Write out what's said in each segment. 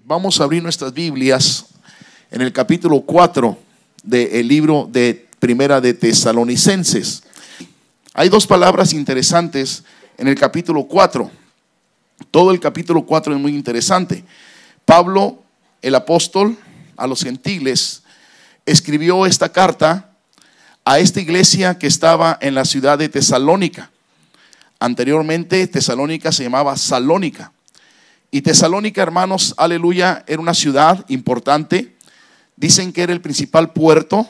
Vamos a abrir nuestras Biblias en el capítulo 4 del libro de Primera de Tesalonicenses. Hay dos palabras interesantes en el capítulo 4. Todo el capítulo 4 es muy interesante. Pablo, el apóstol a los gentiles, escribió esta carta a esta iglesia que estaba en la ciudad de Tesalónica. Anteriormente Tesalónica se llamaba Salónica. Y Tesalónica, hermanos, aleluya, era una ciudad importante. Dicen que era el principal puerto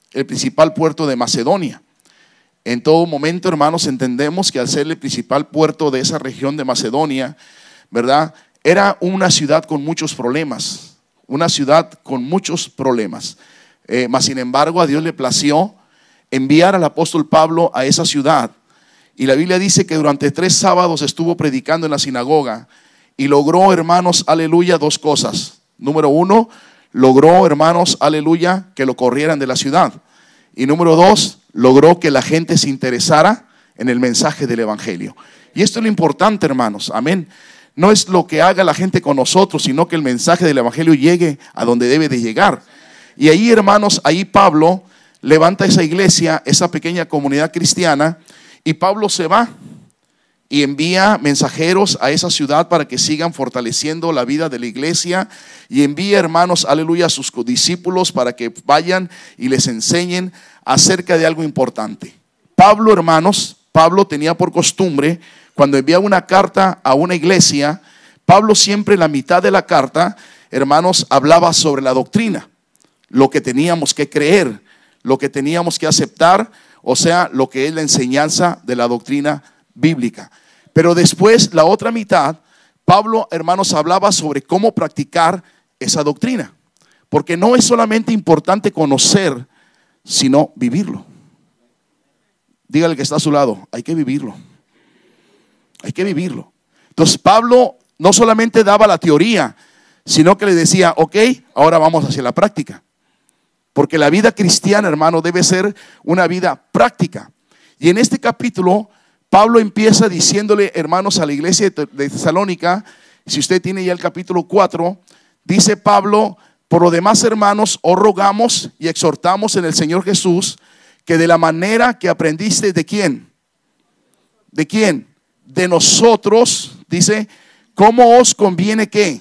de Macedonia. En todo momento, hermanos, entendemos que al ser el principal puerto de esa región de Macedonia, ¿verdad? Era una ciudad con muchos problemas. Una ciudad con muchos problemas. Mas sin embargo, a Dios le plació enviar al apóstol Pablo a esa ciudad. Y la Biblia dice que durante 3 sábados estuvo predicando en la sinagoga. Y logró, hermanos, aleluya, 2 cosas. Número 1, logró, hermanos, aleluya, que lo corrieran de la ciudad. Y número 2, logró que la gente se interesara en el mensaje del evangelio. Y esto es lo importante, hermanos, amén. No es lo que haga la gente con nosotros, sino que el mensaje del evangelio llegue a donde debe de llegar. Y ahí, hermanos, ahí Pablo levanta esa iglesia, esa pequeña comunidad cristiana, y Pablo se va y envía mensajeros a esa ciudad para que sigan fortaleciendo la vida de la iglesia, y envía, hermanos, aleluya, a sus discípulos para que vayan y les enseñen acerca de algo importante. Pablo, hermanos, Pablo tenía por costumbre, cuando enviaba una carta a una iglesia, Pablo siempre en la mitad de la carta, hermanos, hablaba sobre la doctrina, lo que teníamos que creer, lo que teníamos que aceptar, o sea, lo que es la enseñanza de la doctrina bíblica. Pero después, la otra mitad, Pablo, hermanos, hablaba sobre cómo practicar esa doctrina. Porque no es solamente importante conocer, sino vivirlo. Dígale que está a su lado, hay que vivirlo. Hay que vivirlo. Entonces Pablo no solamente daba la teoría, sino que le decía, ok, ahora vamos hacia la práctica. Porque la vida cristiana, hermano, debe ser una vida práctica. Y en este capítulo, Pablo empieza diciéndole, hermanos, a la iglesia de Tesalónica, si usted tiene ya el capítulo 4, dice Pablo: por lo demás, hermanos, os rogamos y exhortamos en el Señor Jesús, que de la manera que aprendiste, ¿de quién? ¿De quién? De nosotros, dice, ¿cómo os conviene qué?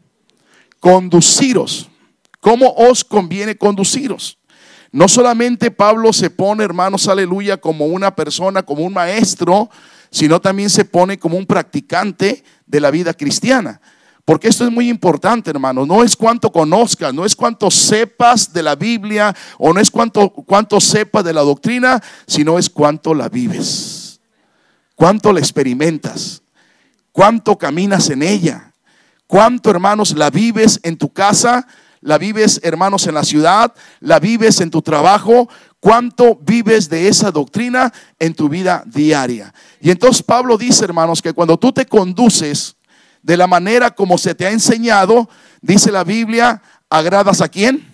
Conduciros. ¿Cómo os conviene conduciros? No solamente Pablo se pone, hermanos, aleluya, como una persona, como un maestro, sino también se pone como un practicante de la vida cristiana. Porque esto es muy importante, hermanos. No es cuánto conozcas, no es cuánto sepas de la Biblia, o no es cuánto sepas de la doctrina, sino es cuánto la vives, cuánto la experimentas, cuánto caminas en ella, cuánto, hermanos, la vives en tu casa, la vives, hermanos, en la ciudad, la vives en tu trabajo, cuánto vives de esa doctrina en tu vida diaria. Y entonces Pablo dice, hermanos, que cuando tú te conduces de la manera como se te ha enseñado, dice la Biblia, ¿agradas a quién?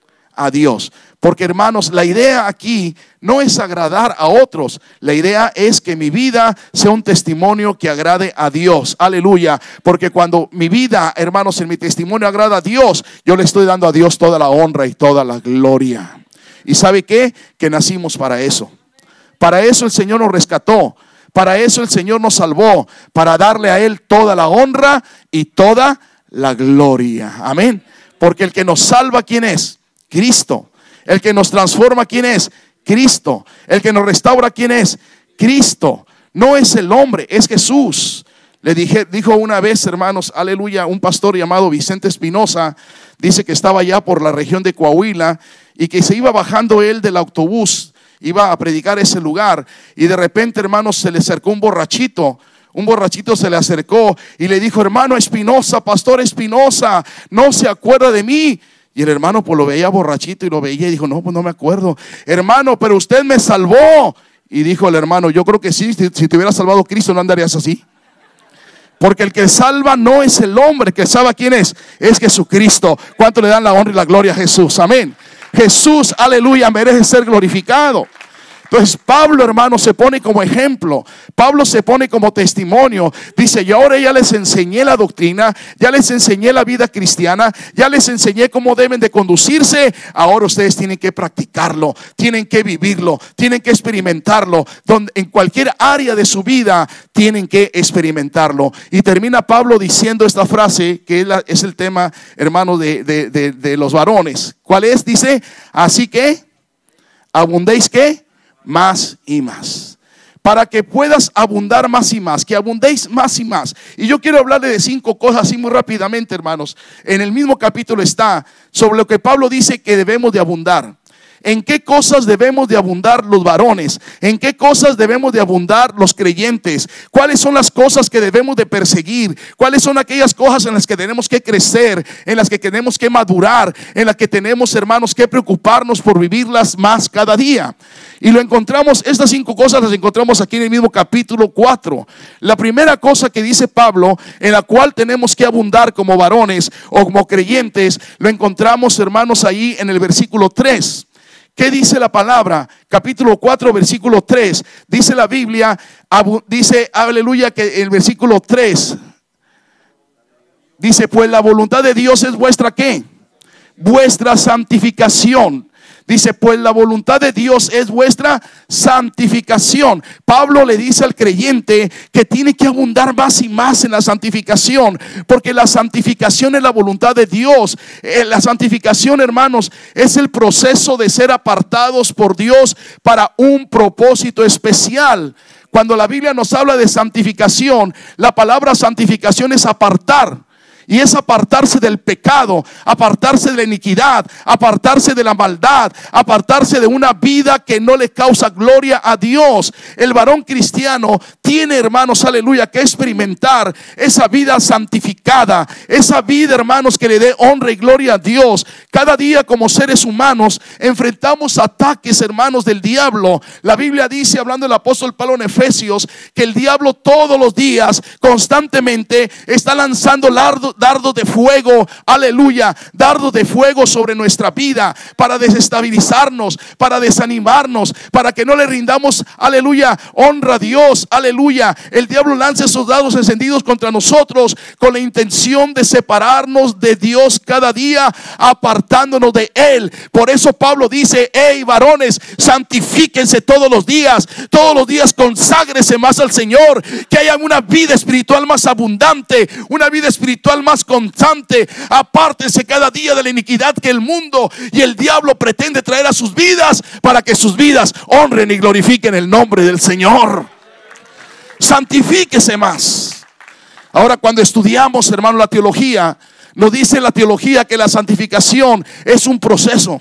A Dios. Porque, hermanos, la idea aquí no es agradar a otros. La idea es que mi vida sea un testimonio que agrade a Dios. Aleluya. Porque cuando mi vida, hermanos, en mi testimonio agrada a Dios, yo le estoy dando a Dios toda la honra y toda la gloria. ¿Y sabe qué? Que nacimos para eso. Para eso el Señor nos rescató. Para eso el Señor nos salvó. Para darle a Él toda la honra y toda la gloria. Amén. Porque el que nos salva, ¿quién es? Cristo. El que nos transforma, ¿quién es? Cristo. El que nos restaura, ¿quién es? Cristo. No es el hombre, es Jesús. Dijo una vez, hermanos, aleluya, un pastor llamado Vicente Espinosa, dice que estaba allá por la región de Coahuila y que se iba bajando él del autobús, iba a predicar ese lugar, y de repente, hermanos, se le acercó un borrachito. Un borrachito se le acercó y le dijo: hermano Espinosa, pastor Espinosa, ¿no se acuerda de mí? Y el hermano pues lo veía borrachito y lo veía y dijo: no, pues no me acuerdo. Hermano, pero usted me salvó. Y dijo el hermano: yo creo que sí, si te hubiera salvado Cristo no andarías así. Porque el que salva no es el hombre, que salva, ¿quién es? Es Jesucristo. ¿Cuánto le dan la honra y la gloria a Jesús? Amén. Jesús, aleluya, merece ser glorificado. Entonces Pablo, hermano, se pone como ejemplo. Pablo se pone como testimonio. Dice, yo ahora ya les enseñé la doctrina, ya les enseñé la vida cristiana, ya les enseñé cómo deben de conducirse. Ahora ustedes tienen que practicarlo, tienen que vivirlo, tienen que experimentarlo. En cualquier área de su vida tienen que experimentarlo. Y termina Pablo diciendo esta frase que es el tema, hermano, de los varones. ¿Cuál es? Dice, así que abundéis, ¿qué? Más y más. Para que puedas abundar más y más, que abundéis más y más. Y yo quiero hablarle de 5 cosas así muy rápidamente, hermanos. En el mismo capítulo está sobre lo que Pablo dice que debemos de abundar. ¿En qué cosas debemos de abundar los varones? ¿En qué cosas debemos de abundar los creyentes? ¿Cuáles son las cosas que debemos de perseguir? ¿Cuáles son aquellas cosas en las que tenemos que crecer? En las que tenemos que madurar, en las que tenemos, hermanos, que preocuparnos por vivirlas más cada día. Y lo encontramos, estas 5 cosas las encontramos aquí en el mismo capítulo 4. La primera cosa que dice Pablo, en la cual tenemos que abundar como varones o como creyentes, lo encontramos, hermanos, ahí en el versículo 3. ¿Qué dice la palabra? Capítulo 4, versículo 3. Dice la Biblia, dice, aleluya, que el versículo 3 dice, pues la voluntad de Dios es vuestra, ¿qué? Vuestra santificación. Dice, pues la voluntad de Dios es vuestra santificación. Pablo le dice al creyente que tiene que abundar más y más en la santificación, porque la santificación es la voluntad de Dios. La santificación, hermanos, es el proceso de ser apartados por Dios para un propósito especial. Cuando la Biblia nos habla de santificación, la palabra santificación es apartar. Y es apartarse del pecado, apartarse de la iniquidad, apartarse de la maldad, apartarse de una vida que no le causa gloria a Dios. El varón cristiano tiene, hermanos, aleluya, que experimentar esa vida santificada, esa vida, hermanos, que le dé honra y gloria a Dios. Cada día como seres humanos enfrentamos ataques, hermanos, del diablo. La Biblia dice, hablando el apóstol Pablo en Efesios, que el diablo todos los días constantemente está lanzando dardos de fuego, aleluya, dardos de fuego sobre nuestra vida para desestabilizarnos, para desanimarnos, para que no le rindamos, aleluya, honra a Dios, aleluya. El diablo lanza esos dardos encendidos contra nosotros con la intención de separarnos de Dios cada día, apartándonos de Él. Por eso Pablo dice, hey varones, santifíquense todos los días conságrese más al Señor, que haya una vida espiritual más abundante, una vida espiritual más constante. Apártense cada día de la iniquidad que el mundo y el diablo pretende traer a sus vidas, para que sus vidas honren y glorifiquen el nombre del Señor. Santifíquese más. Ahora, cuando estudiamos, hermano, la teología, nos dice la teología que la santificación es un proceso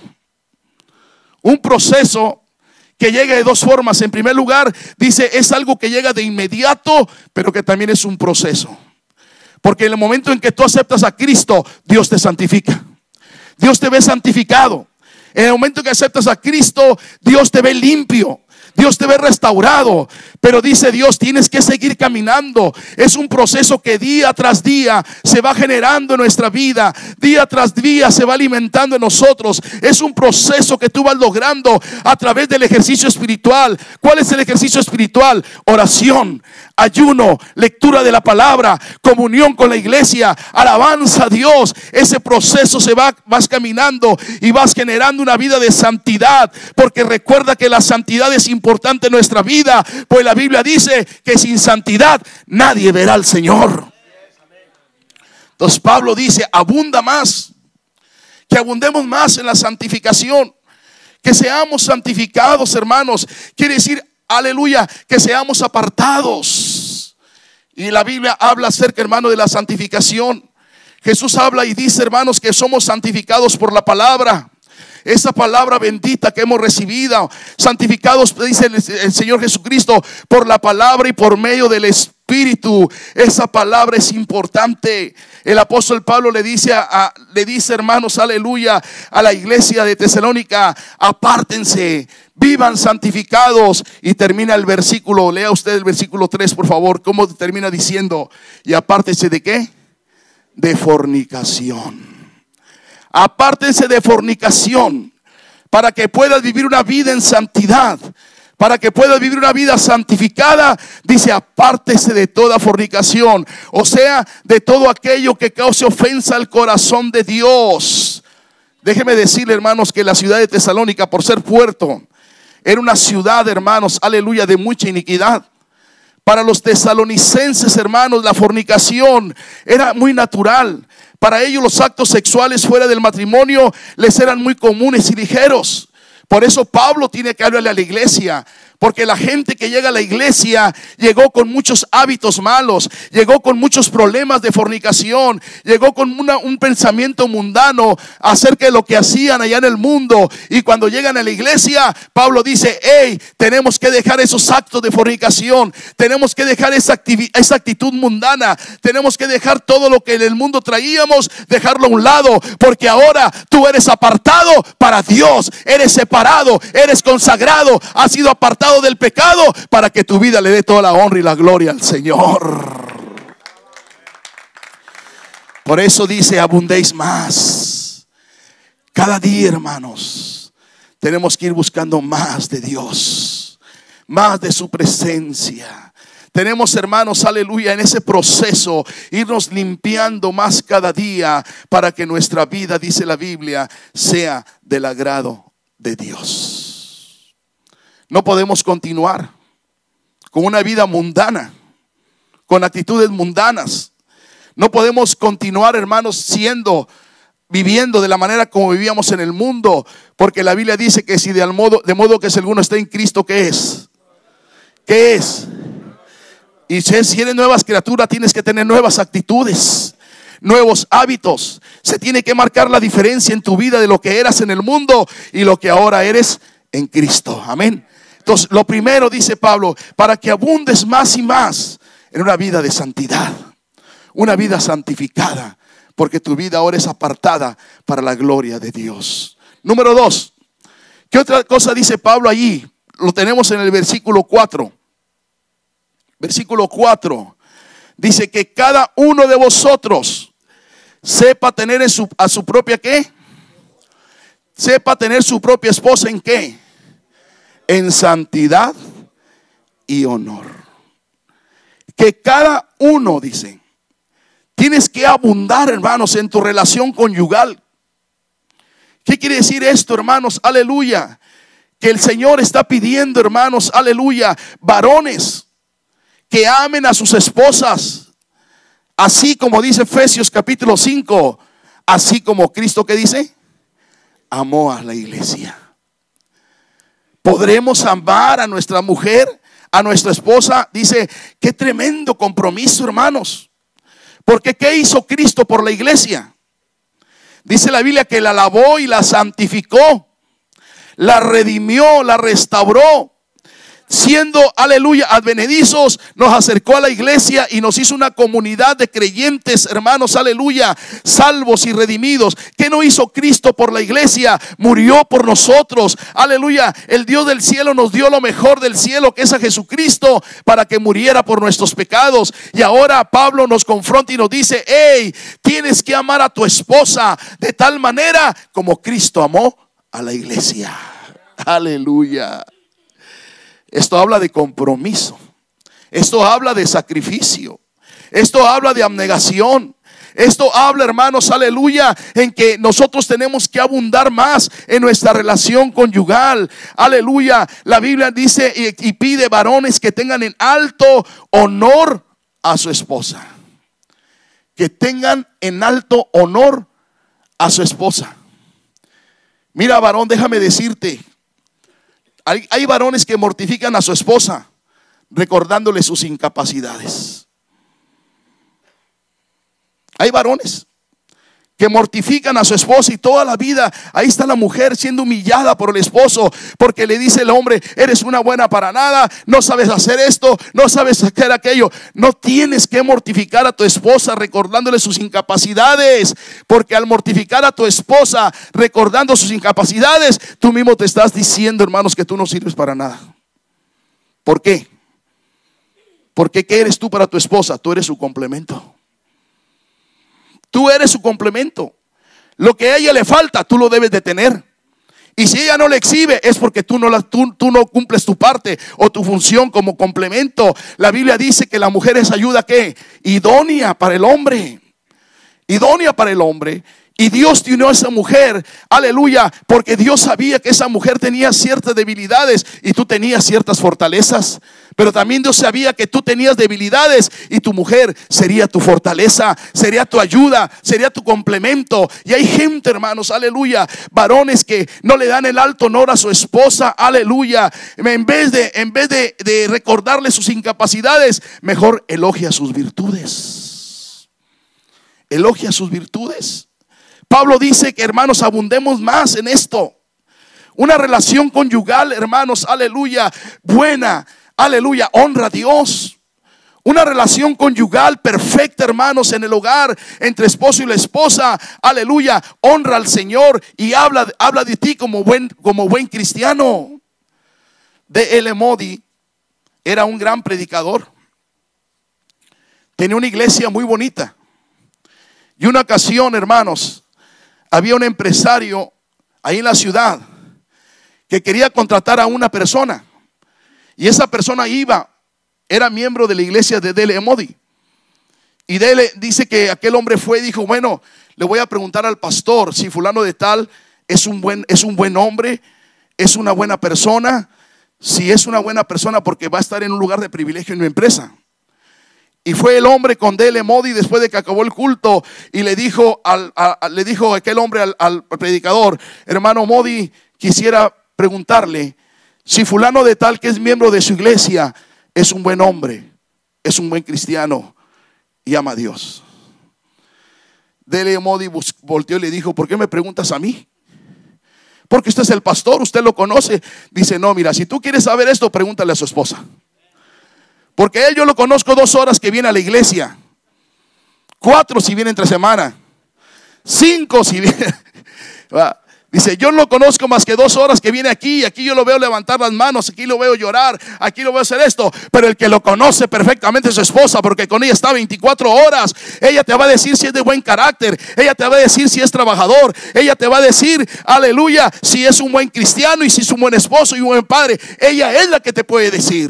que llega de 2 formas. En primer lugar, dice, es algo que llega de inmediato, pero que también es un proceso. Porque en el momento en que tú aceptas a Cristo, Dios te santifica. Dios te ve santificado. En el momento en que aceptas a Cristo, Dios te ve limpio. Dios te ve restaurado. Pero dice Dios, tienes que seguir caminando. Es un proceso que día tras día se va generando en nuestra vida. Día tras día se va alimentando en nosotros. Es un proceso que tú vas logrando a través del ejercicio espiritual. ¿Cuál es el ejercicio espiritual? Oración, ayuno, lectura de la palabra, comunión con la iglesia, alabanza a Dios. Ese proceso vas caminando y vas generando una vida de santidad, porque recuerda que la santidad es importante en nuestra vida, pues la Biblia dice que sin santidad nadie verá al Señor. Entonces Pablo dice, abunda más, que abundemos más en la santificación, que seamos santificados, hermanos. Quiere decir, aleluya, que seamos apartados. Y la Biblia habla acerca, hermano, de la santificación. Jesús habla y dice, hermanos, que somos santificados por la palabra. Esa palabra bendita que hemos recibido, santificados, dice el Señor Jesucristo, por la palabra y por medio del Espíritu. Esa palabra es importante. El apóstol Pablo le dice, hermanos, aleluya, a la iglesia de Tesalónica, apártense, vivan santificados. Y termina el versículo, lea usted el versículo 3, por favor. ¿Cómo termina diciendo? Y apártense de ¿qué? De fornicación. Apártense de fornicación, para que puedas vivir una vida en santidad, para que puedas vivir una vida santificada, dice, apártese de toda fornicación, o sea, de todo aquello que cause ofensa al corazón de Dios. Déjeme decirle, hermanos, que la ciudad de Tesalónica, por ser puerto, era una ciudad, hermanos, aleluya, de mucha iniquidad. Para los tesalonicenses, hermanos, la fornicación era muy natural. Para ellos los actos sexuales fuera del matrimonio les eran muy comunes y ligeros. Por eso Pablo tiene que hablarle a la iglesia, porque la gente que llega a la iglesia llegó con muchos hábitos malos, llegó con muchos problemas de fornicación, llegó con un pensamiento mundano acerca de lo que hacían allá en el mundo. Y cuando llegan a la iglesia, Pablo dice, hey, tenemos que dejar esos actos de fornicación, tenemos que dejar esa actitud mundana, tenemos que dejar todo lo que en el mundo traíamos, dejarlo a un lado, porque ahora tú eres apartado para Dios, eres separado, eres consagrado, has sido apartado del pecado para que tu vida le dé toda la honra y la gloria al Señor. Por eso dice, abundéis más. Cada día, hermanos, tenemos que ir buscando más de Dios, más de su presencia. Tenemos, hermanos, aleluya, en ese proceso irnos limpiando más cada día para que nuestra vida, dice la Biblia, sea del agrado de Dios. No podemos continuar con una vida mundana, con actitudes mundanas. No podemos continuar, hermanos, viviendo de la manera como vivíamos en el mundo, porque la Biblia dice que si de modo que si alguno está en Cristo, ¿qué es? ¿Qué es? Y si eres nuevas criaturas, tienes que tener nuevas actitudes, nuevos hábitos. Se tiene que marcar la diferencia en tu vida de lo que eras en el mundo y lo que ahora eres en Cristo. Amén. Entonces, lo primero, dice Pablo, para que abundes más y más en una vida de santidad, una vida santificada, porque tu vida ahora es apartada para la gloria de Dios. Número 2, ¿qué otra cosa dice Pablo allí? Lo tenemos en el versículo 4. Versículo 4 dice que cada uno de vosotros sepa tener a su propia ¿qué? Sepa tener su propia esposa en ¿qué? En santidad y honor. Que cada uno, dice, tienes que abundar, hermanos, en tu relación conyugal. ¿Qué quiere decir esto, hermanos? Aleluya. Que el Señor está pidiendo, hermanos, aleluya, varones que amen a sus esposas, así como dice Efesios capítulo 5, así como Cristo, ¿qué dice? Amó a la iglesia. ¿Podremos amar a nuestra mujer, a nuestra esposa? Dice, qué tremendo compromiso, hermanos. Porque ¿qué hizo Cristo por la iglesia? Dice la Biblia que la lavó y la santificó, la redimió, la restauró. Siendo, aleluya, advenedizos, nos acercó a la iglesia y nos hizo una comunidad de creyentes, hermanos, aleluya, salvos y redimidos. ¿Qué no hizo Cristo por la iglesia? Murió por nosotros, aleluya. El Dios del cielo nos dio lo mejor del cielo, que es a Jesucristo, para que muriera por nuestros pecados. Y ahora Pablo nos confronta y nos dice, hey, tienes que amar a tu esposa de tal manera como Cristo amó a la iglesia. Aleluya. Esto habla de compromiso. Esto habla de sacrificio. Esto habla de abnegación. Esto habla, hermanos, aleluya, en que nosotros tenemos que abundar más en nuestra relación conyugal. Aleluya. La Biblia dice y pide varones que tengan en alto honor a su esposa. Que tengan en alto honor a su esposa. Mira, varón, déjame decirte. Hay varones que mortifican a su esposa recordándole sus incapacidades. Hay varones que mortifican a su esposa y toda la vida ahí está la mujer siendo humillada por el esposo, porque le dice el hombre, eres una buena para nada, no sabes hacer esto, no sabes hacer aquello. No tienes que mortificar a tu esposa recordándole sus incapacidades, porque al mortificar a tu esposa recordando sus incapacidades, tú mismo te estás diciendo, hermanos, que tú no sirves para nada. ¿Por qué? Porque ¿qué eres tú para tu esposa? Tú eres su complemento. Tú eres su complemento. Lo que a ella le falta, tú lo debes de tener. Y si ella no la exhibe, es porque tú no cumples tu parte o tu función como complemento. La Biblia dice que la mujer es ayuda, ¿qué? Idónea para el hombre. Idónea para el hombre. Y Dios te unió a esa mujer, aleluya, porque Dios sabía que esa mujer tenía ciertas debilidades y tú tenías ciertas fortalezas. Pero también Dios sabía que tú tenías debilidades y tu mujer sería tu fortaleza, sería tu ayuda, sería tu complemento. Y hay gente, hermanos, aleluya, varones que no le dan el alto honor a su esposa, aleluya. En vez de recordarle sus incapacidades, mejor elogia sus virtudes. Elogia sus virtudes. Pablo dice que, hermanos, abundemos más en esto. Una relación conyugal, hermanos, aleluya, buena, aleluya, honra a Dios. Una relación conyugal perfecta, hermanos, en el hogar, entre esposo y la esposa, aleluya, honra al Señor y habla de ti como buen cristiano. D.L. Moody era un gran predicador. Tenía una iglesia muy bonita. Y una ocasión, hermanos, había un empresario ahí en la ciudad que quería contratar a una persona. Y esa persona era miembro de la iglesia de D.L. Moody. Y D.L. dice que aquel hombre fue y dijo, bueno, le voy a preguntar al pastor si fulano de tal es un buen hombre, es una buena persona. Si es una buena persona, porque va a estar en un lugar de privilegio en mi empresa. Y fue el hombre con D.L. Moody después de que acabó el culto y le dijo aquel hombre al predicador, hermano Moody, quisiera preguntarle si fulano de tal que es miembro de su iglesia es un buen hombre, es un buen cristiano y ama a Dios. D.L. Moody volteó y le dijo, ¿por qué me preguntas a mí? Porque usted es el pastor, usted lo conoce. Dice, no, mira, si tú quieres saber esto, pregúntale a su esposa. Porque él yo lo conozco 2 horas que viene a la iglesia, 4 si viene entre semana, 5 si viene. Dice, yo no lo conozco más que 2 horas que viene aquí. Aquí yo lo veo levantar las manos, aquí lo veo llorar, aquí lo veo hacer esto. Pero el que lo conoce perfectamente es su esposa, porque con ella está 24 horas. Ella te va a decir si es de buen carácter, ella te va a decir si es trabajador, ella te va a decir, aleluya, si es un buen cristiano y si es un buen esposo y un buen padre. Ella es la que te puede decir.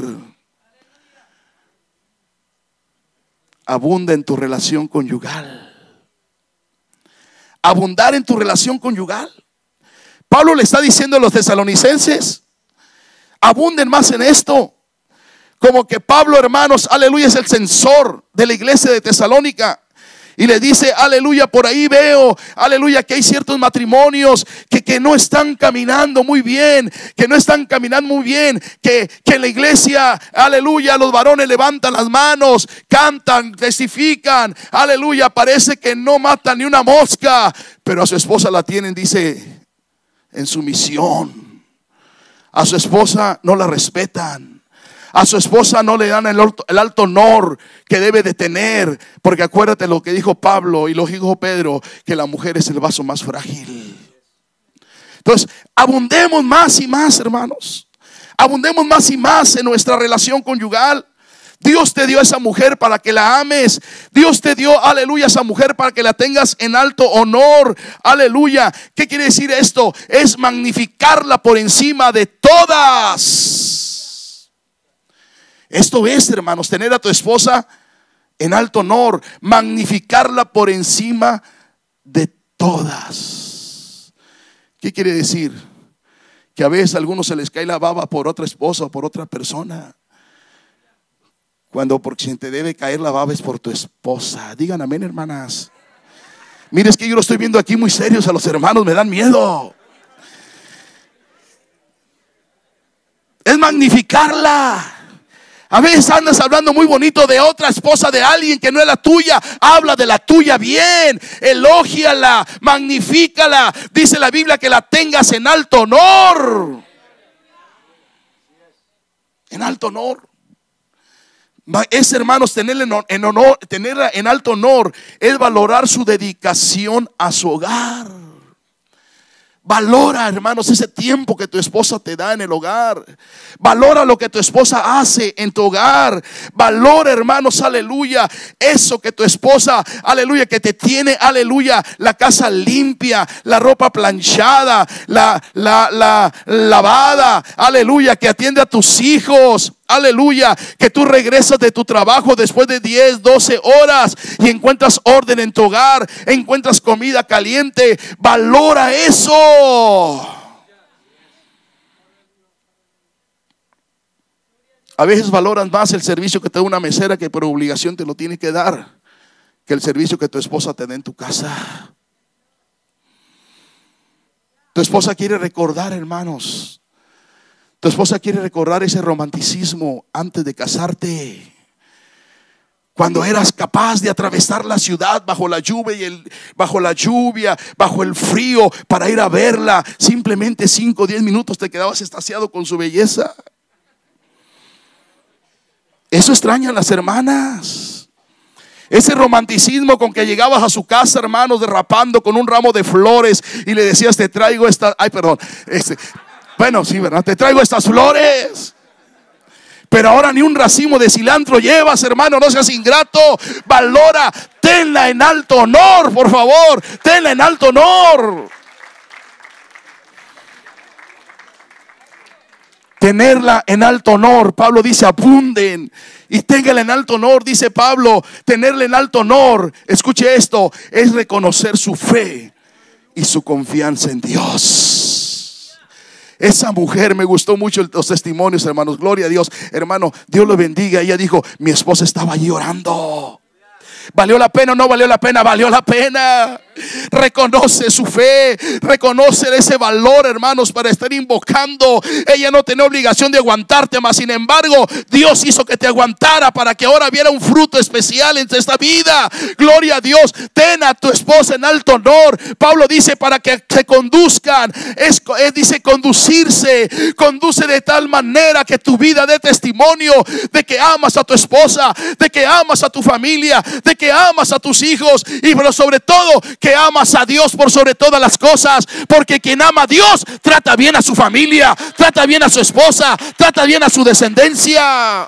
Abunda en tu relación conyugal. Abundar en tu relación conyugal. Pablo le está diciendo a los tesalonicenses, abunden más en esto. Como que Pablo, hermanos, aleluya, es el censor de la iglesia de Tesalónica. Y le dice, aleluya, por ahí veo, aleluya, que hay ciertos matrimonios que no están caminando muy bien, que en la iglesia, aleluya, los varones levantan las manos, cantan, testifican, aleluya, parece que no matan ni una mosca, pero a su esposa la tienen, dice, en sumisión. A su esposa no la respetan. A su esposa no le dan el alto honor que debe de tener. Porque acuérdate lo que dijo Pablo y lo dijo Pedro, que la mujer es el vaso más frágil. Entonces, abundemos más y más, hermanos. Abundemos más y más en nuestra relación conyugal. Dios te dio a esa mujer para que la ames. Dios te dio, aleluya, a esa mujer para que la tengas en alto honor. Aleluya. ¿Qué quiere decir esto? Es magnificarla por encima de todas. Esto es, hermanos, tener a tu esposa en alto honor, magnificarla por encima de todas. ¿Qué quiere decir? Que a veces a algunos se les cae la baba por otra esposa o por otra persona, cuando por quien te debe caer la baba es por tu esposa. Digan amén, hermanas. Mire, es que yo lo estoy viendo aquí muy serios a los hermanos, me dan miedo. Es magnificarla. A veces andas hablando muy bonito de otra esposa de alguien que no es la tuya. Habla de la tuya bien, elógiala, magnifícala. Dice la Biblia que la tengas en alto honor. En alto honor. Es, hermanos, tenerla en alto honor es valorar su dedicación a su hogar. Valora, hermanos, ese tiempo que tu esposa te da en el hogar. Valora lo que tu esposa hace en tu hogar. Valora, hermanos, aleluya, eso que tu esposa, aleluya, que te tiene, aleluya, la casa limpia, la ropa planchada, la lavada, aleluya, que atiende a tus hijos. Aleluya, que tú regresas de tu trabajo después de 10, 12 horas y encuentras orden en tu hogar, encuentras comida caliente. Valora eso. A veces valoras más el servicio que te da una mesera, que por obligación te lo tiene que dar, que el servicio que tu esposa te da en tu casa. Tu esposa quiere recordar, hermanos, tu esposa quiere recordar ese romanticismo antes de casarte, cuando eras capaz de atravesar la ciudad bajo la lluvia, bajo el frío, para ir a verla. Simplemente 5 o 10 minutos te quedabas extasiado con su belleza. Eso extrañan las hermanas. Ese romanticismo con que llegabas a su casa, hermanos, derrapando con un ramo de flores y le decías: te traigo esta, bueno, sí, ¿verdad? Te traigo estas flores. Pero ahora ni un racimo de cilantro llevas, hermano. No seas ingrato. Valora, tenla en alto honor, por favor. Tenla en alto honor. Tenerla en alto honor. Pablo dice: abunden y téngala en alto honor. Dice Pablo: tenerla en alto honor, escuche esto, es reconocer su fe y su confianza en Dios. Esa mujer, me gustó mucho los testimonios, hermanos. Gloria a Dios, hermano. Dios lo bendiga. Ella dijo: mi esposa estaba allí orando. ¿Valió la pena o no valió la pena? Valió la pena. Reconoce su fe, reconoce ese valor, hermanos, para estar invocando. Ella no tenía obligación de aguantarte, mas sin embargo Dios hizo que te aguantara para que ahora viera un fruto especial en esta vida. Gloria a Dios. Ten a tu esposa en alto honor. Pablo dice: para que se conduzcan, dice conducirse. Conduce de tal manera que tu vida dé testimonio de que amas a tu esposa, de que amas a tu familia, de que amas a tus hijos, y pero sobre todo que amas a Dios por sobre todas las cosas. Porque quien ama a Dios trata bien a su familia, trata bien a su esposa, trata bien a su descendencia.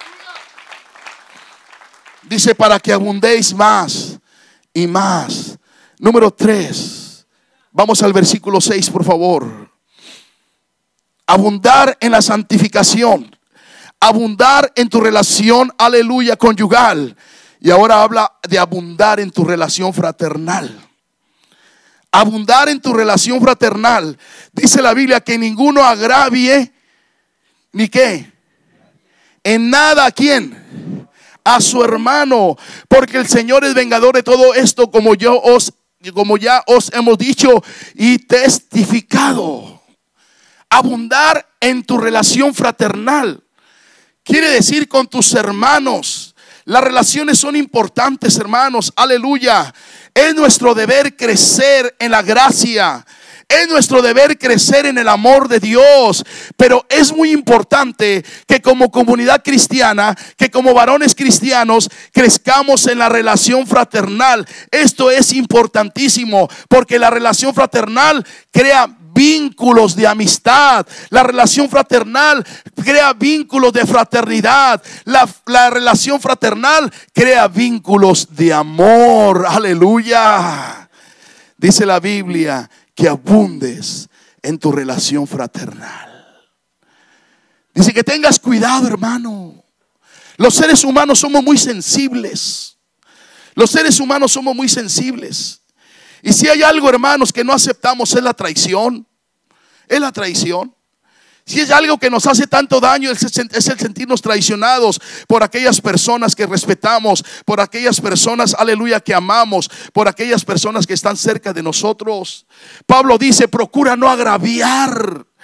Dice: para que abundéis más y más. Número 3. Vamos al versículo 6, por favor. Abundar en la santificación. Abundar en tu relación, aleluya, conyugal. Y ahora habla de abundar en tu relación fraternal. Abundar en tu relación fraternal. Dice la Biblia que ninguno agravie, ¿ni qué? En nada, ¿a quién? A su hermano, porque el Señor es vengador de todo esto, como ya os hemos dicho y testificado. Abundar en tu relación fraternal quiere decir con tus hermanos. Las relaciones son importantes, hermanos, aleluya. Es nuestro deber crecer en la gracia. Es nuestro deber crecer en el amor de Dios. Pero es muy importante que como comunidad cristiana, que como varones cristianos, crezcamos en la relación fraternal. Esto es importantísimo, porque la relación fraternal crea vínculos de amistad. La relación fraternal crea vínculos de fraternidad. La relación fraternal crea vínculos de amor. Aleluya. Dice la Biblia que abundes en tu relación fraternal. Dice que tengas cuidado, hermano. Los seres humanos somos muy sensibles. Los seres humanos somos muy sensibles. Y si hay algo, hermanos, que no aceptamos, es la traición. Es la traición. Si es algo que nos hace tanto daño, es el sentirnos traicionados por aquellas personas que respetamos, por aquellas personas, aleluya, que amamos, por aquellas personas que están cerca de nosotros. Pablo dice: procura no agraviar.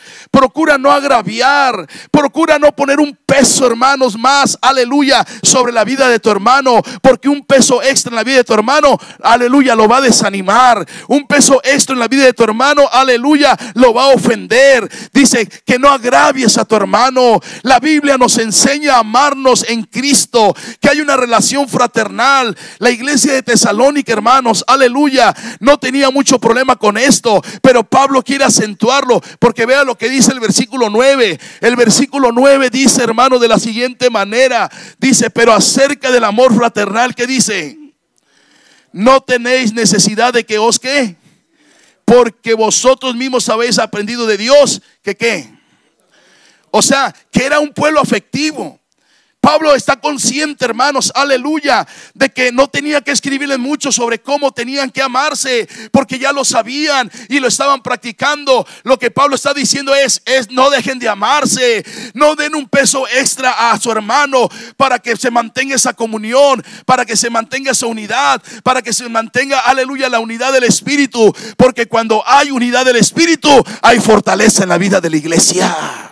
Procura no agraviar. Procura no poner un peso, hermanos, más, aleluya, sobre la vida de tu hermano. Porque un peso extra en la vida de tu hermano, aleluya, lo va a desanimar. Un peso extra en la vida de tu hermano, aleluya, lo va a ofender. Dice que no agravies a tu hermano. La Biblia nos enseña a amarnos en Cristo, que hay una relación fraternal. La iglesia de Tesalónica, hermanos, aleluya, no tenía mucho problema con esto, pero Pablo quiere acentuarlo, porque vea lo que dice el versículo 9. El versículo 9 dice, hermano, de la siguiente manera, dice: pero acerca del amor fraternal, ¿qué dice? No tenéis necesidad de que os ¿qué? Porque vosotros mismos habéis aprendido de Dios que ¿qué? O sea, que era un pueblo afectivo. Pablo está consciente, hermanos, aleluya, de que no tenía que escribirles mucho sobre cómo tenían que amarse, porque ya lo sabían y lo estaban practicando. Lo que Pablo está diciendo es no dejen de amarse, no den un peso extra a su hermano, para que se mantenga esa comunión, para que se mantenga esa unidad, para que se mantenga, aleluya, la unidad del Espíritu, porque cuando hay unidad del Espíritu hay fortaleza en la vida de la iglesia.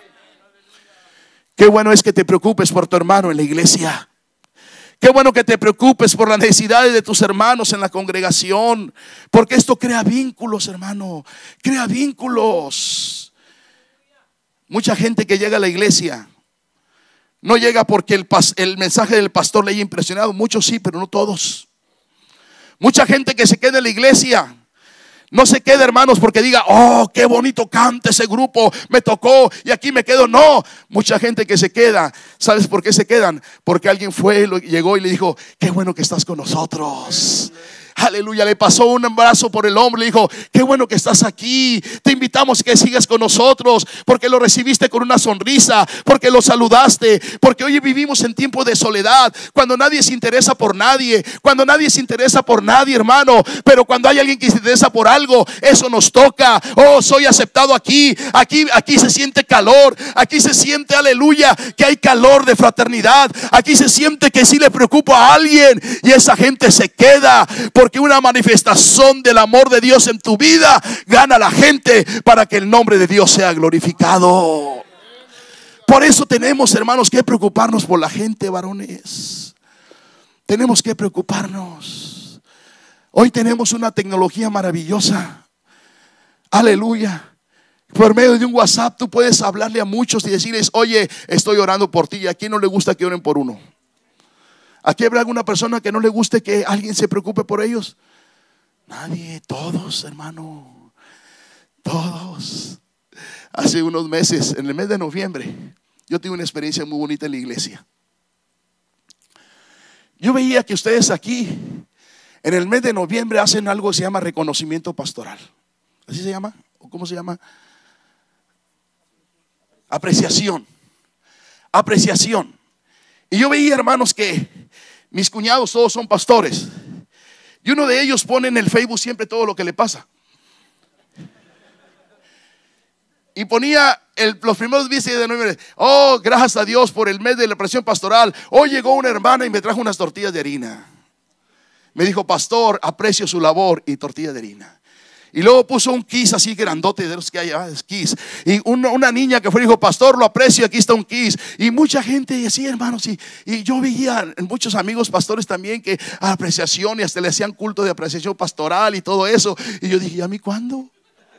Qué bueno es que te preocupes por tu hermano en la iglesia. Qué bueno que te preocupes por las necesidades de tus hermanos en la congregación, porque esto crea vínculos, hermano. Crea vínculos. Mucha gente que llega a la iglesia no llega porque el mensaje del pastor le haya impresionado. Muchos sí, pero no todos. Mucha gente que se queda en la iglesia no se queda, hermanos, porque diga: oh, qué bonito canta ese grupo, me tocó y aquí me quedo. No, mucha gente que se queda, ¿sabes por qué se quedan? Porque alguien llegó y le dijo: qué bueno que estás con nosotros. Aleluya, le pasó un abrazo por el hombro, le dijo: qué bueno que estás aquí, te invitamos a que sigas con nosotros, porque lo recibiste con una sonrisa, porque lo saludaste, porque hoy vivimos en tiempo de soledad, cuando nadie se interesa por nadie, hermano. Pero cuando hay alguien que se interesa por algo, eso nos toca. Oh, soy aceptado aquí se siente calor, aquí se siente, aleluya, que hay calor de fraternidad, aquí se siente que sí le preocupa a alguien, y esa gente se queda, porque una manifestación del amor de Dios en tu vida gana a la gente para que el nombre de Dios sea glorificado. Por eso tenemos, hermanos, que preocuparnos por la gente, varones. Tenemos que preocuparnos. Hoy tenemos una tecnología maravillosa. Aleluya. Por medio de un WhatsApp tú puedes hablarle a muchos y decirles: oye, estoy orando por ti. ¿Y a quién no le gusta que oren por uno? ¿Aquí habrá alguna persona que no le guste que alguien se preocupe por ellos? Nadie. Todos, hermano, todos. Hace unos meses, en el mes de noviembre, yo tuve una experiencia muy bonita en la iglesia. Yo veía que ustedes aquí en el mes de noviembre hacen algo que se llama reconocimiento pastoral. ¿Así se llama? ¿O cómo se llama? Apreciación. Y yo veía, hermanos, que mis cuñados todos son pastores, y uno de ellos pone en el Facebook siempre todo lo que le pasa. Y ponía los primeros días de noviembre: oh, gracias a Dios por el mes de la presión pastoral. Hoy llegó una hermana y me trajo unas tortillas de harina. Me dijo: pastor, aprecio su labor, y tortilla de harina. Y luego puso un kiss así grandote, de los que hay, kiss. Y una niña que fue y dijo: pastor, lo aprecio, aquí está un kiss. Y mucha gente así, hermanos. Y yo veía muchos amigos pastores también que apreciación, y hasta le hacían culto de apreciación pastoral y todo eso. Y yo dije: ¿y a mí cuándo?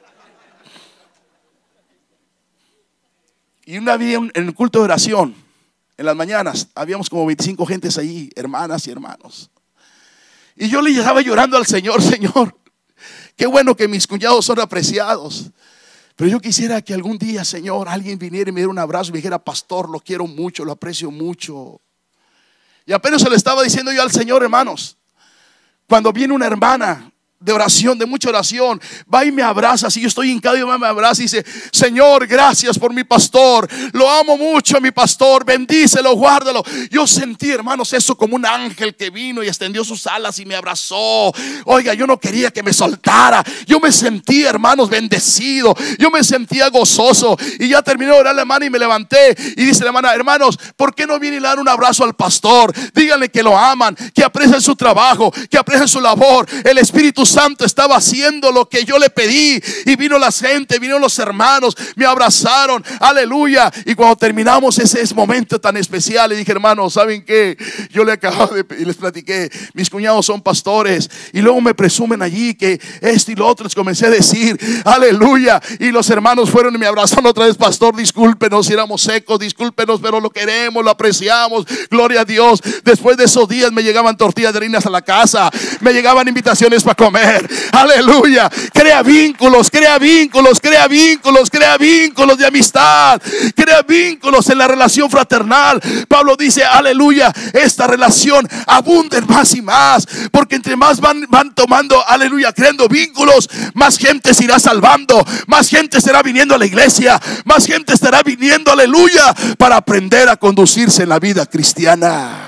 Y una vez en el culto de oración, en las mañanas, habíamos como 25 gentes ahí, hermanas y hermanos. Y yo le estaba llorando al Señor: Señor, qué bueno que mis cuñados son apreciados, pero yo quisiera que algún día, Señor, alguien viniera y me diera un abrazo y me dijera: pastor, lo quiero mucho, lo aprecio mucho. Y apenas se lo estaba diciendo yo al Señor, hermanos, cuando viene una hermana de oración, de mucha oración, va y me abraza. Si yo estoy hincado y me abraza y dice: Señor, gracias por mi pastor, lo amo mucho a mi pastor, bendícelo, guárdalo. Yo sentí, hermanos, eso como un ángel que vino y extendió sus alas y me abrazó. Oiga, yo no quería que me soltara. Yo me sentí, hermanos, bendecido. Yo me sentía gozoso. Y ya terminé de orar la hermana y me levanté. Y dice la hermana: hermanos, ¿por qué no viene y le dan un abrazo al pastor? Díganle que lo aman, que aprecian su trabajo, que aprecian su labor. El Espíritu Santo estaba haciendo lo que yo le pedí. Y vino la gente, vino los hermanos, me abrazaron, aleluya. Y cuando terminamos ese momento tan especial, le dije, hermanos, ¿saben qué? Yo le acabo de, y les platiqué, mis cuñados son pastores. Y luego me presumen allí que esto y lo otro. Les comencé a decir, aleluya. Y los hermanos fueron y me abrazaron otra vez. Pastor, discúlpenos si éramos secos, discúlpenos, pero lo queremos, lo apreciamos, gloria a Dios. Después de esos días me llegaban tortillas de harinas a la casa, me llegaban invitaciones para comer, aleluya. Crea vínculos, crea vínculos, crea vínculos, crea vínculos de amistad, crea vínculos en la relación fraternal. Pablo dice, aleluya, esta relación abunde más y más, porque entre más van tomando, aleluya, creando vínculos, más gente se irá salvando, más gente estará viniendo a la iglesia, más gente estará viniendo, aleluya, para aprender a conducirse en la vida cristiana.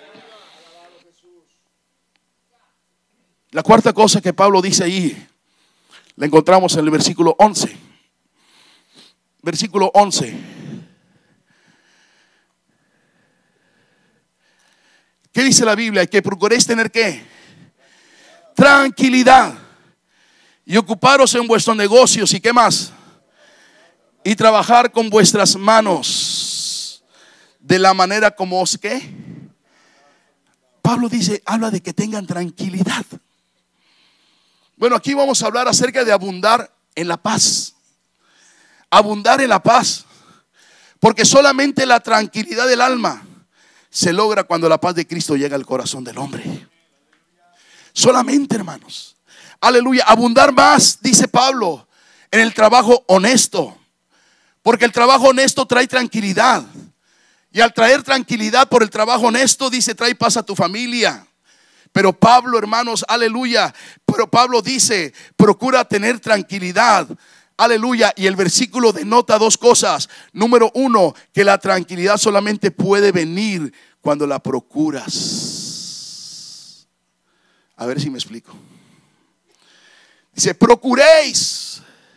La cuarta cosa que Pablo dice ahí, la encontramos en el versículo 11. Versículo 11. ¿Qué dice la Biblia? Que procuréis tener ¿qué? Tranquilidad. Y ocuparos en vuestros negocios. ¿Y qué más? Y trabajar con vuestras manos de la manera como os ¿qué? Pablo dice, habla de que tengan tranquilidad. Bueno, aquí vamos a hablar acerca de abundar en la paz. Abundar en la paz. Porque solamente la tranquilidad del alma se logra cuando la paz de Cristo llega al corazón del hombre. Solamente, hermanos. Aleluya. Abundar más, dice Pablo, en el trabajo honesto. Porque el trabajo honesto trae tranquilidad. Y al traer tranquilidad por el trabajo honesto, dice, trae paz a tu familia. Pero Pablo, hermanos, aleluya, pero Pablo dice, procura tener tranquilidad, aleluya. Y el versículo denota dos cosas. Número uno, que la tranquilidad solamente puede venir cuando la procuras. A ver si me explico. Dice, procuréis.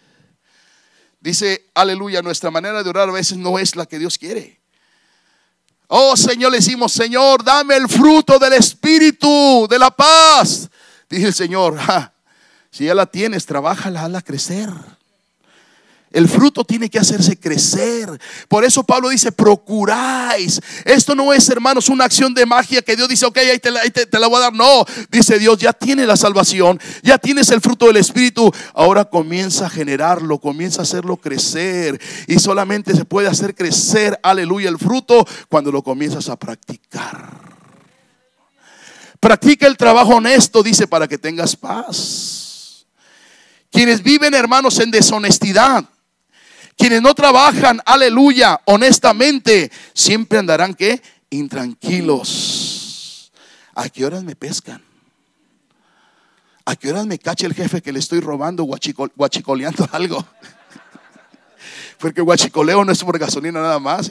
Dice, aleluya, nuestra manera de orar a veces no es la que Dios quiere. Oh Señor, le decimos, Señor, dame el fruto del Espíritu, de la paz. Dice el Señor, si ya la tienes, trabájala, hazla crecer. El fruto tiene que hacerse crecer. Por eso Pablo dice, procuráis. Esto no es, hermanos, una acción de magia que Dios dice, ok, ahí te la voy a dar. No, dice Dios, ya tienes la salvación, ya tienes el fruto del Espíritu. Ahora comienza a generarlo, comienza a hacerlo crecer. Y solamente se puede hacer crecer, aleluya, el fruto cuando lo comienzas a practicar. Practica el trabajo honesto, dice, para que tengas paz. Quienes viven, hermanos, en deshonestidad, quienes no trabajan, aleluya, honestamente, siempre andarán ¿qué? Intranquilos. ¿A qué horas me pescan? ¿A qué horas me cacha el jefe que le estoy robando, guachicoleando algo? Porque guachicoleo no es por gasolina nada más.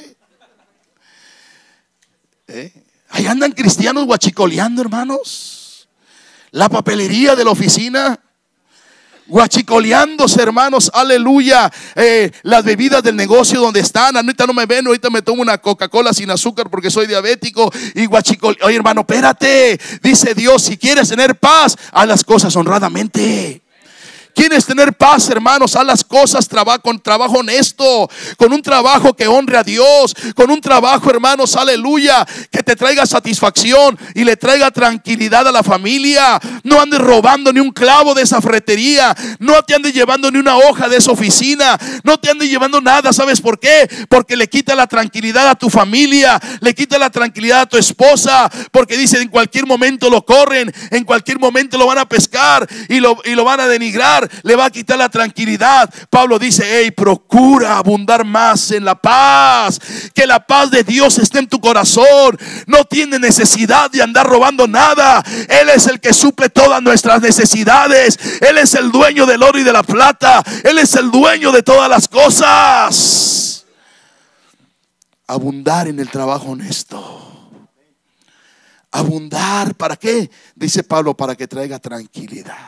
Ahí andan cristianos guachicoleando, hermanos. La papelería de la oficina, guachicoleándose, hermanos, aleluya. Las bebidas del negocio donde están. Ahorita no me ven, ahorita me tomo una Coca-Cola sin azúcar porque soy diabético. Y guachicoleando. Oye, hermano, espérate. Dice Dios, si quieres tener paz, haz las cosas honradamente. ¿Quieres tener paz, hermanos? Haz las cosas con trabajo honesto, con un trabajo que honre a Dios, con un trabajo, hermanos, aleluya, que te traiga satisfacción y le traiga tranquilidad a la familia. No andes robando ni un clavo de esa ferretería, no te andes llevando ni una hoja de esa oficina, no te andes llevando nada. ¿Sabes por qué? Porque le quita la tranquilidad a tu familia, le quita la tranquilidad a tu esposa, porque dice, en cualquier momento lo corren, en cualquier momento lo van a pescar y lo van a denigrar. Le va a quitar la tranquilidad. Pablo dice, hey, procura abundar más en la paz. Que la paz de Dios esté en tu corazón. No tiene necesidad de andar robando nada. Él es el que suple todas nuestras necesidades. Él es el dueño del oro y de la plata. Él es el dueño de todas las cosas. Abundar en el trabajo honesto. Abundar, ¿para qué? Dice Pablo, para que traiga tranquilidad.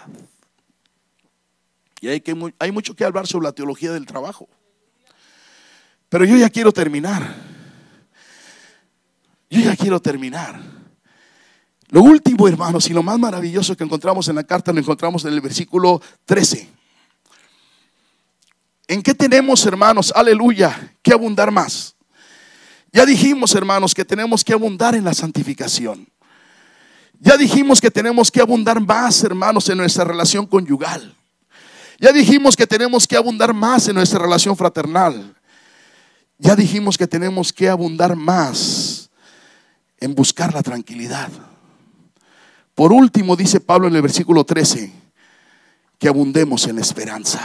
Y hay mucho que hablar sobre la teología del trabajo. Pero yo ya quiero terminar. Lo último, hermanos, y lo más maravilloso que encontramos en la carta, lo encontramos en el versículo 13. ¿En qué tenemos, hermanos, aleluya, que abundar más? Ya dijimos, hermanos, que tenemos que abundar en la santificación. Ya dijimos que tenemos que abundar más, hermanos, en nuestra relación conyugal. Ya dijimos que tenemos que abundar más en nuestra relación fraternal. Ya dijimos que tenemos que abundar más en buscar la tranquilidad. Por último, dice Pablo en el versículo 13, que abundemos en la esperanza.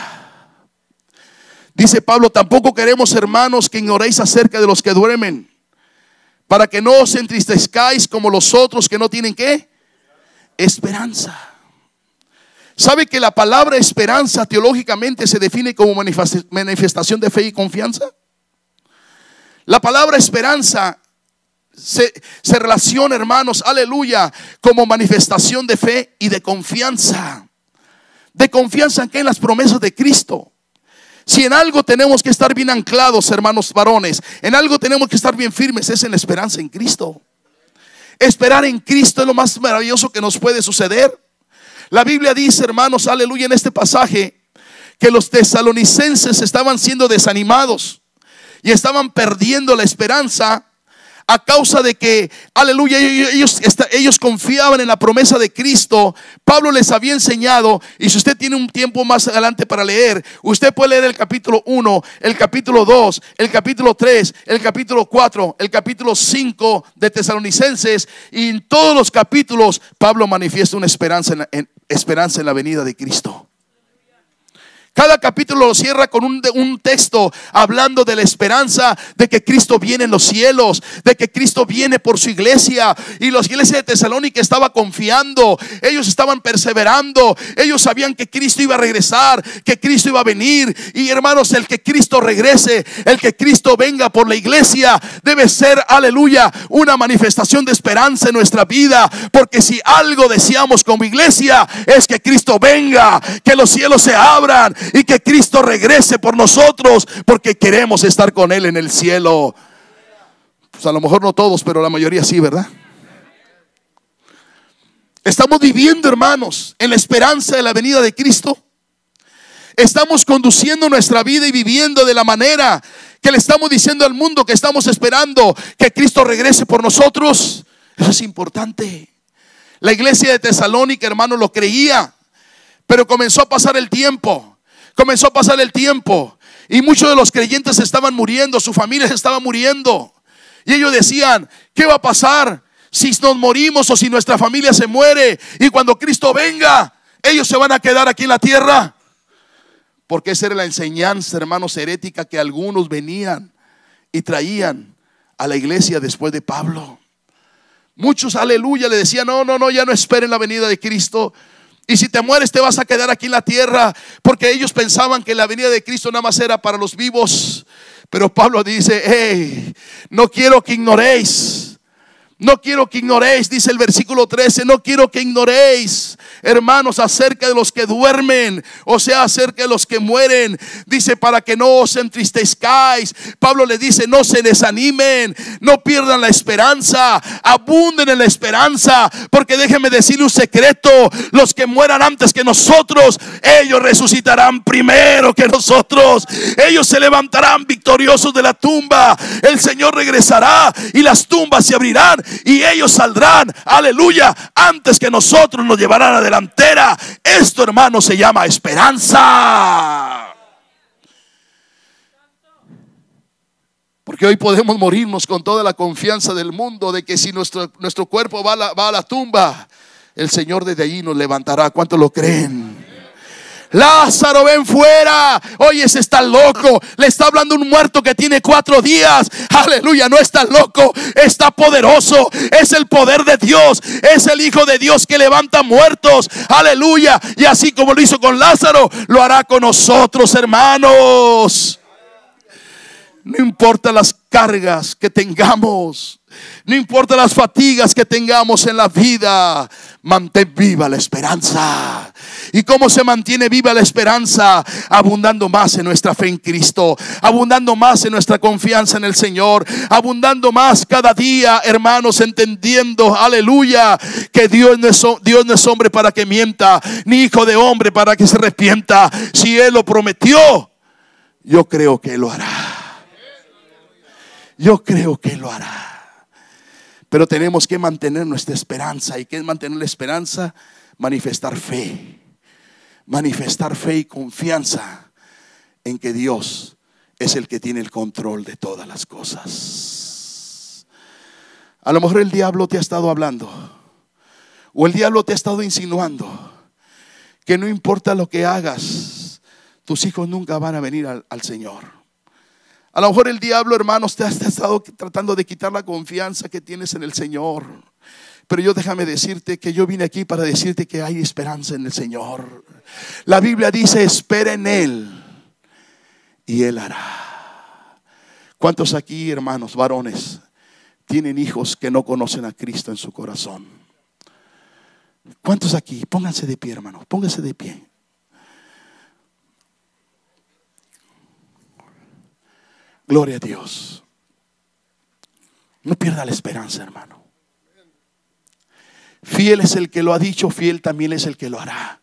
Dice Pablo: tampoco queremos, hermanos, que ignoréis acerca de los que duermen, para que no os entristezcáis como los otros que no tienen ¿qué? Esperanza. ¿Sabe que la palabra esperanza teológicamente se define como manifestación de fe y confianza? La palabra esperanza se relaciona, hermanos, aleluya, como manifestación de fe y de confianza. ¿De confianza en qué? En las promesas de Cristo. Si en algo tenemos que estar bien anclados, hermanos varones, en algo tenemos que estar bien firmes, es en la esperanza en Cristo. Esperar en Cristo es lo más maravilloso que nos puede suceder. La Biblia dice, hermanos, aleluya, en este pasaje, que los tesalonicenses estaban siendo desanimados y estaban perdiendo la esperanza a causa de que, aleluya, ellos confiaban en la promesa de Cristo. Pablo les había enseñado, y si usted tiene un tiempo más adelante para leer, usted puede leer el capítulo 1, el capítulo 2, el capítulo 3, el capítulo 4, el capítulo 5 de Tesalonicenses, y en todos los capítulos Pablo manifiesta una esperanza en la venida de Cristo. Cada capítulo lo cierra con un texto hablando de la esperanza de que Cristo viene en los cielos, de que Cristo viene por su iglesia. Y la iglesia de Tesalónica estaba confiando, ellos estaban perseverando, ellos sabían que Cristo iba a regresar, que Cristo iba a venir. Y hermanos, el que Cristo regrese, el que Cristo venga por la iglesia, debe ser, aleluya, una manifestación de esperanza en nuestra vida. Porque si algo deseamos como iglesia, es que Cristo venga, que los cielos se abran y que Cristo regrese por nosotros, porque queremos estar con Él en el cielo. Pues a lo mejor no todos, pero la mayoría sí, ¿verdad? Estamos viviendo, hermanos, en la esperanza de la venida de Cristo. Estamos conduciendo nuestra vida y viviendo de la manera que le estamos diciendo al mundo que estamos esperando que Cristo regrese por nosotros. Eso es importante. La iglesia de Tesalónica, hermanos, lo creía, pero comenzó a pasar el tiempo. Comenzó a pasar el tiempo y muchos de los creyentes estaban muriendo, su familia se estaba muriendo. Y ellos decían: ¿qué va a pasar si nos morimos o si nuestra familia se muere? Y cuando Cristo venga, ellos se van a quedar aquí en la tierra. Porque esa era la enseñanza, hermanos, herética que algunos venían y traían a la iglesia después de Pablo. Muchos, aleluya, le decían: no, ya no esperen la venida de Cristo. Y si te mueres te vas a quedar aquí en la tierra. Porque ellos pensaban que la venida de Cristo nada más era para los vivos. Pero Pablo dice: hey, no quiero que ignoréis. No quiero que ignoréis, dice el versículo 13, no quiero que ignoréis, hermanos, acerca de los que duermen, o sea, acerca de los que mueren. Dice: para que no os entristezcáis. Pablo le dice: no se desanimen, no pierdan la esperanza, abunden en la esperanza. Porque déjenme decirle un secreto: los que mueran antes que nosotros, ellos resucitarán primero que nosotros. Ellos se levantarán victoriosos de la tumba. El Señor regresará y las tumbas se abrirán y ellos saldrán, aleluya, antes que nosotros. Nos llevarán a la delantera. Esto, hermano, se llama esperanza. Porque hoy podemos morirnos con toda la confianza del mundo de que si nuestro cuerpo va a la tumba, el Señor desde allí nos levantará. ¿Cuántos lo creen? Lázaro, ven fuera. Oye, ese está loco. Le está hablando un muerto que tiene 4 días. Aleluya, no está loco, está poderoso. Es el poder de Dios. Es el Hijo de Dios que levanta muertos. Aleluya. Y así como lo hizo con Lázaro, lo hará con nosotros, hermanos. No importa las cargas que tengamos, No importa las fatigas que tengamos en la vida, mantén viva la esperanza. ¿Y cómo se mantiene viva la esperanza? Abundando más en nuestra fe en Cristo, abundando más en nuestra confianza en el Señor, abundando más cada día, hermanos, entendiendo, aleluya, que Dios no es hombre para que mienta, ni hijo de hombre para que se arrepienta. Si Él lo prometió, yo creo que Él lo hará. Yo creo que Él lo hará. Pero tenemos que mantener nuestra esperanza. ¿Y qué es mantener la esperanza? Manifestar fe. Manifestar fe y confianza en que Dios es el que tiene el control de todas las cosas. A lo mejor el diablo te ha estado hablando, o el diablo te ha estado insinuando que no importa lo que hagas, tus hijos nunca van a venir al Señor. A lo mejor el diablo, hermanos, te ha estado tratando de quitar la confianza que tienes en el Señor. Pero yo déjame decirte que yo vine aquí para decirte que hay esperanza en el Señor. La Biblia dice: espera en Él y Él hará. ¿Cuántos aquí, hermanos, varones, tienen hijos que no conocen a Cristo en su corazón? ¿Cuántos aquí? Pónganse de pie, hermanos, pónganse de pie. Gloria a Dios. No pierda la esperanza, hermano. Fiel es el que lo ha dicho, fiel también es el que lo hará.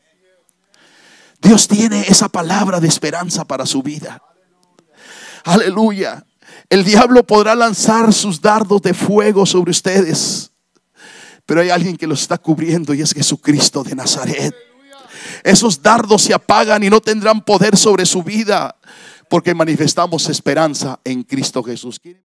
Dios tiene esa palabra de esperanza para su vida. Aleluya. El diablo podrá lanzar sus dardos de fuego sobre ustedes, pero hay alguien que los está cubriendo, y es Jesucristo de Nazaret. Esos dardos se apagan y no tendrán poder sobre su vida, porque manifestamos esperanza en Cristo Jesús.